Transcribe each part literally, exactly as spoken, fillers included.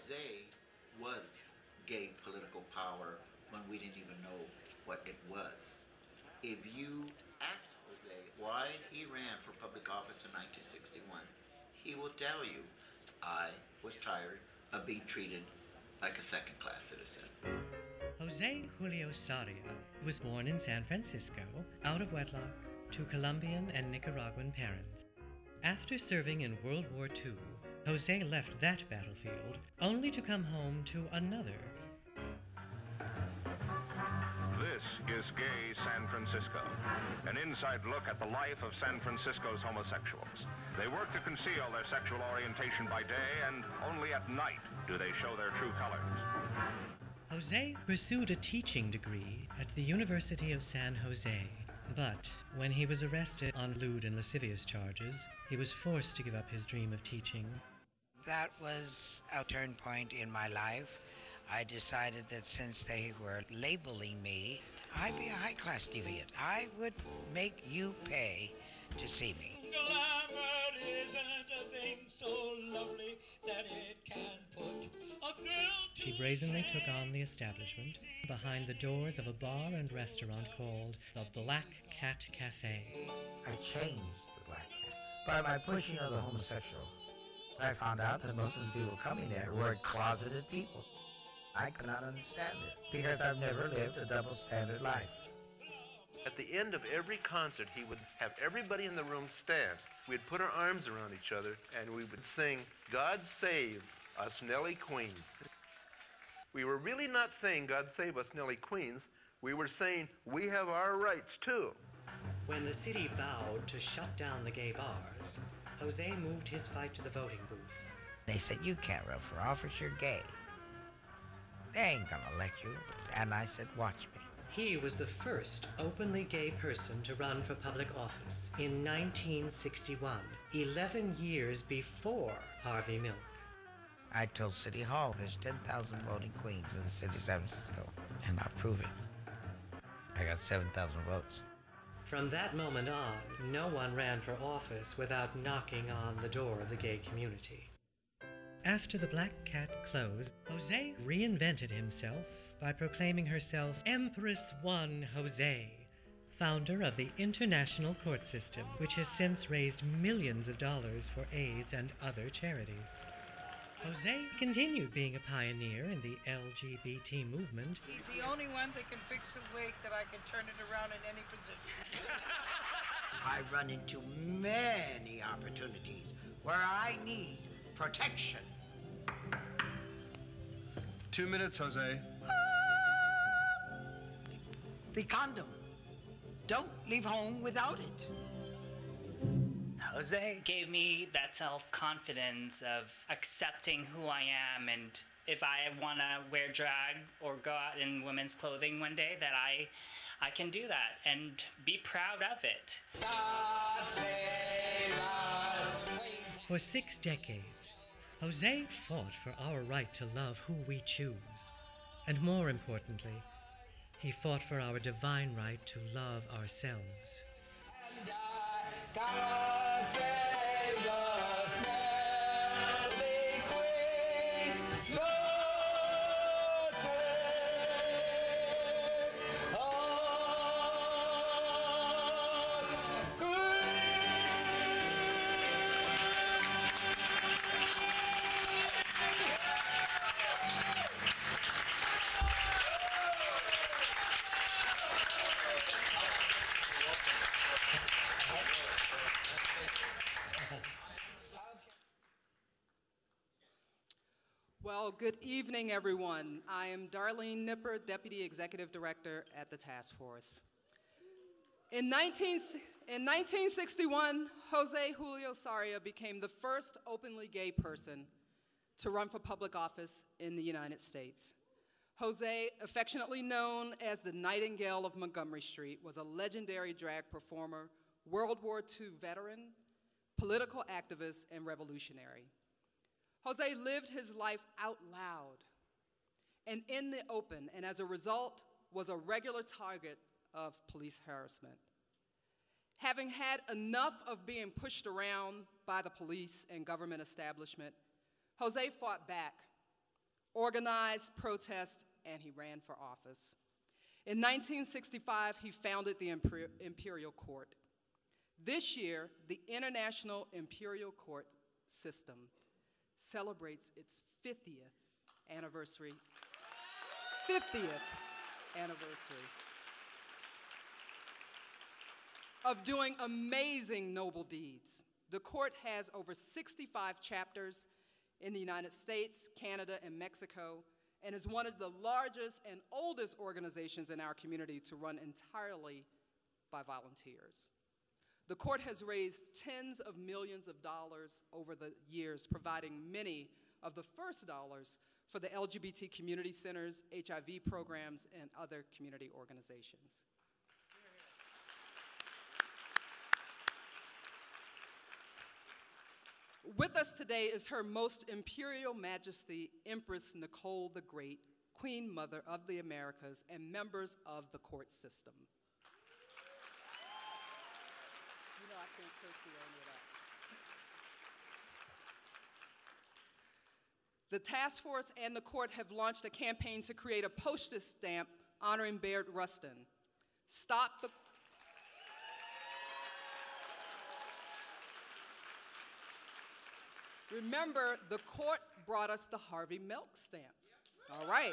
Jose was gay political power when we didn't even know what it was. If you asked Jose why he ran for public office in nineteen sixty-one, he will tell you, I was tired of being treated like a second-class citizen. Jose Julio Sarria was born in San Francisco, out of wedlock, to Colombian and Nicaraguan parents. After serving in World War Two, Jose left that battlefield only to come home to another. This is Gay San Francisco, an inside look at the life of San Francisco's homosexuals. They work to conceal their sexual orientation by day, and only at night do they show their true colors. Jose pursued a teaching degree at the University of San Jose, but when he was arrested on lewd and lascivious charges, he was forced to give up his dream of teaching. That was a turn point in my life. I decided that since they were labeling me, I'd be a high-class deviant. I would make you pay to see me. Glamour isn't a thing so lovely that it can put a girl to She brazenly took on the establishment behind the doors of a bar and restaurant called the Black Cat Cafe. I changed the Black Cat by my pushing of the homosexual. I found out that most of the people coming there were closeted people. I could not understand this because I've never lived a double standard life. At the end of every concert, he would have everybody in the room stand. We'd put our arms around each other and we would sing, God Save Us Nelly Queens. We were really not saying, God Save Us Nelly Queens. We were saying, we have our rights too. When the city vowed to shut down the gay bars, Jose moved his fight to the voting booth. They said, you can't run for office, you're gay. They ain't gonna elect you. And I said, watch me. He was the first openly gay person to run for public office in nineteen sixty-one, eleven years before Harvey Milk. I told City Hall there's ten thousand voting queens in the city of San Francisco, and I'll prove it. I got seven thousand votes. From that moment on, no one ran for office without knocking on the door of the gay community. After the Black Cat closed, Jose reinvented himself by proclaiming herself Empress One Jose, founder of the International Court System, which has since raised millions of dollars for AIDS and other charities. Jose continued being a pioneer in the L G B T movement. He's the only one that can fix a wig that I can turn it around in any position. I run into many opportunities where I need protection. Two minutes, Jose. The condom. Don't leave home without it. Jose gave me that self-confidence of accepting who I am, and if I want to wear drag or go out in women's clothing one day, that I I can do that and be proud of it. God save us. For six decades, Jose fought for our right to love who we choose, and more importantly, he fought for our divine right to love ourselves. God save us, Nelly Queens. God save us, Queens. Well, good evening, everyone. I am Darlene Nipper, Deputy Executive Director at the Task Force. In, nineteen, in nineteen sixty-one, Jose Julio Sarria became the first openly gay person to run for public office in the United States. Jose, affectionately known as the Nightingale of Montgomery Street, was a legendary drag performer, World War Two veteran, political activist, and revolutionary. Jose lived his life out loud and in the open, and as a result, was a regular target of police harassment. Having had enough of being pushed around by the police and government establishment, Jose fought back organized protest, and he ran for office. In nineteen sixty-five, he founded the Imper- Imperial Court. This year, the International Imperial Court system celebrates its fiftieth anniversary. fiftieth anniversary of doing amazing noble deeds. The court has over sixty-five chapters in the United States, Canada, and Mexico, and is one of the largest and oldest organizations in our community to run entirely by volunteers. The court has raised tens of millions of dollars over the years, providing many of the first dollars for the L G B T community centers, H I V programs, and other community organizations. With us today is Her Most Imperial Majesty, Empress Nicole the Great, Queen Mother of the Americas, and members of the court system. You know I can't curtsy or any of that. The task force and the court have launched a campaign to create a postage stamp honoring Bayard Rustin. Stop the Remember, the court brought us the Harvey Milk stamp. All right.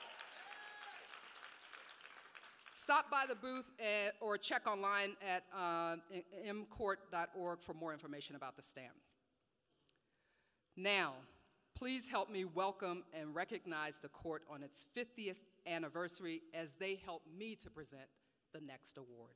Stop by the booth at, or check online at uh, m court dot org for more information about the stamp. Now, please help me welcome and recognize the court on its fiftieth anniversary as they help me to present the next award.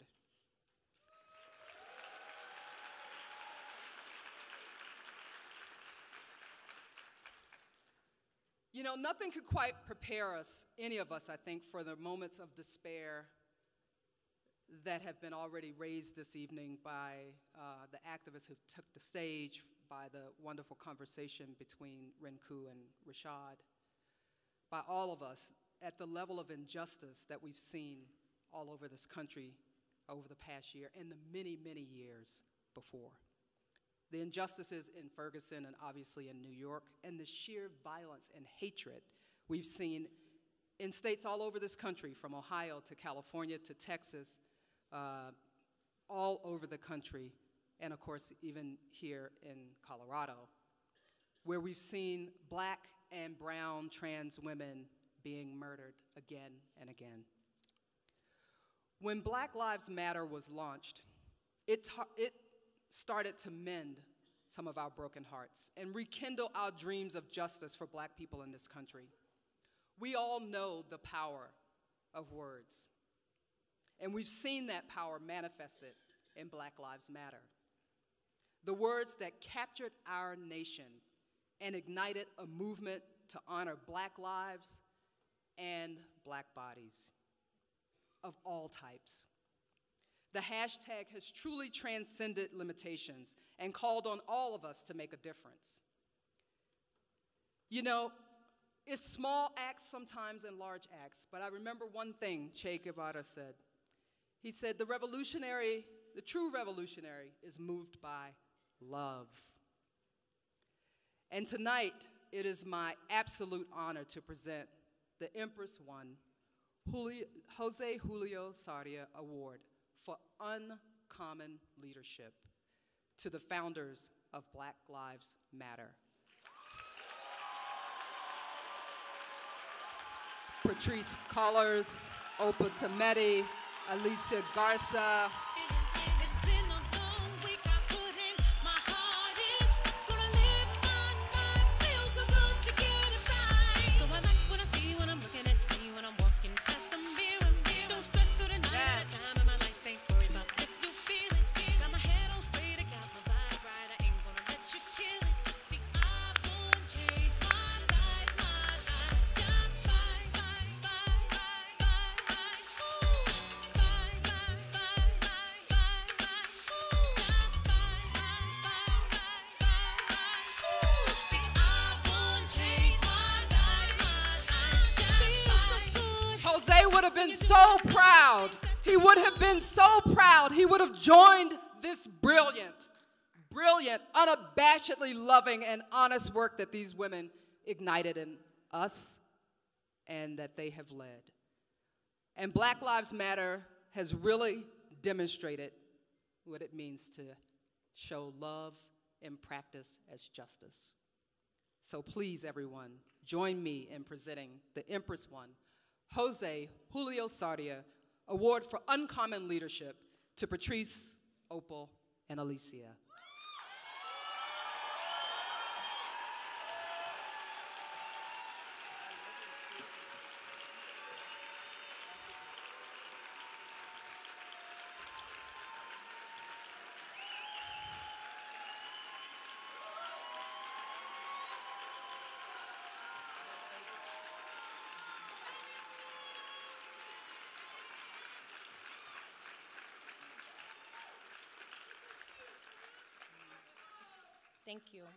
You know, nothing could quite prepare us, any of us, I think, for the moments of despair that have been already raised this evening by uh, the activists who took the stage, by the wonderful conversation between Rinku and Rashad, by all of us at the level of injustice that we've seen all over this country over the past year and the many, many years before. The injustices in Ferguson and obviously in New York, and the sheer violence and hatred we've seen in states all over this country, from Ohio to California to Texas, uh, all over the country, and of course even here in Colorado, where we've seen black and brown trans women being murdered again and again. When Black Lives Matter was launched, it, it started to mend some of our broken hearts and rekindle our dreams of justice for black people in this country. We all know the power of words, and we've seen that power manifested in Black Lives Matter. The words that captured our nation and ignited a movement to honor black lives and black bodies of all types. The hashtag has truly transcended limitations and called on all of us to make a difference. You know, it's small acts sometimes and large acts, but I remember one thing Che Guevara said. He said, the revolutionary, the true revolutionary is moved by love. And tonight, it is my absolute honor to present the Empress One, Julio, Jose Julio Sarria Award for Uncommon Leadership to the founders of Black Lives Matter. Patrisse Cullors, Opal Tometi, Alicia Garza. So proud. He would have been so proud. He would have joined this brilliant, brilliant, unabashedly loving and honest work that these women ignited in us and that they have led. And Black Lives Matter has really demonstrated what it means to show love and practice as justice. So please, everyone, join me in presenting the Empress One, Jose Julio Sarria Award for Uncommon Leadership to Patrisse, Opal, and Alicia. Thank you.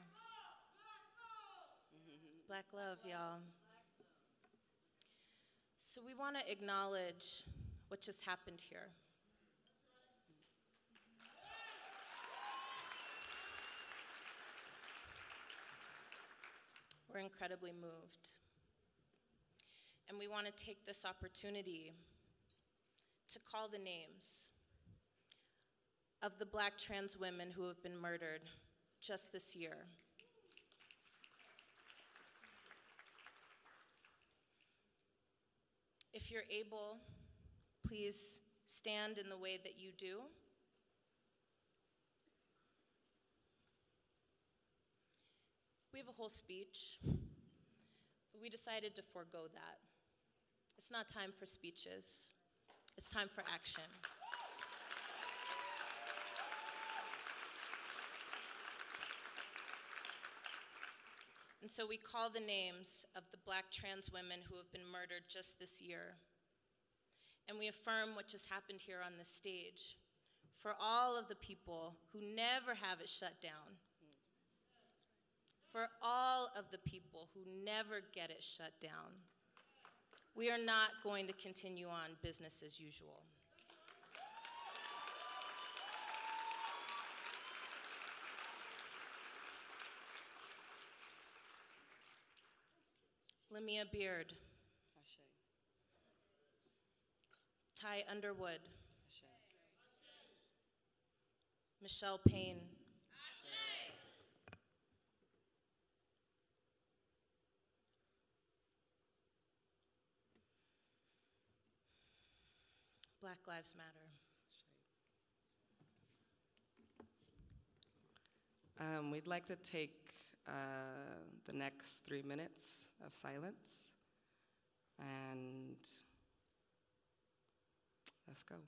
Black love, y'all. So we want to acknowledge what just happened here. We're incredibly moved. And we want to take this opportunity to call the names of the Black trans women who have been murdered just this year. If you're able, please stand in the way that you do. We have a whole speech, but we decided to forego that. It's not time for speeches. It's time for action. And so we call the names of the Black trans women who have been murdered just this year. And we affirm what just happened here on this stage for all of the people who never have it shut down. For all of the people who never get it shut down. We are not going to continue on business as usual. Lamia Beard. Ty Underwood. Michelle Payne. Black Lives Matter. Um, we'd like to take uh, the next three minutes of silence, and let's go.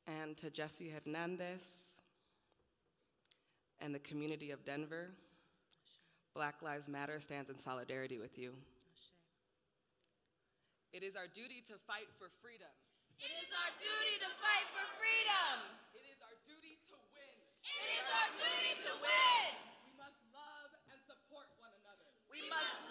And to Jesse Hernandez and the community of Denver, Black Lives Matter stands in solidarity with you. It is our duty to fight for freedom. It is our duty to fight for freedom. It is our duty to win. It is our duty to win. We must love and support one another. We must